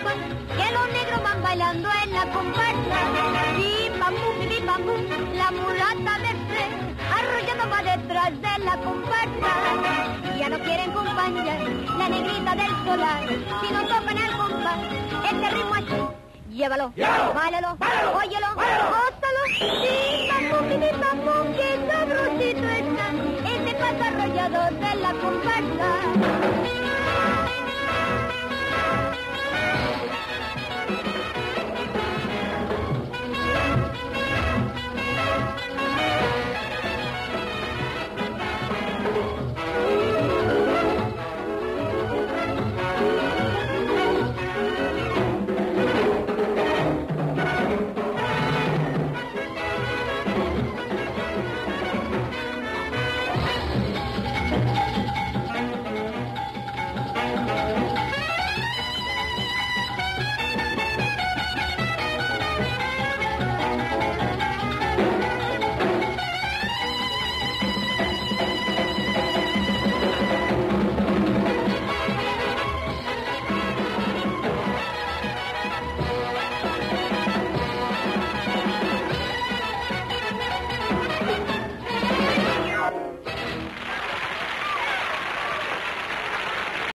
sepan que los negros van bailando en la comparsa. Pim pam pum, la mulata del tren, arrollando va detrás de la comparsa. Ya no quieren acompañar la negrita del solar, si no tocan el compás, este ritmo así. Llévalo, báilalo, óyelo, gózalo. Pim pam pum, qué sabrosito está este paso arrollado de la comparsa.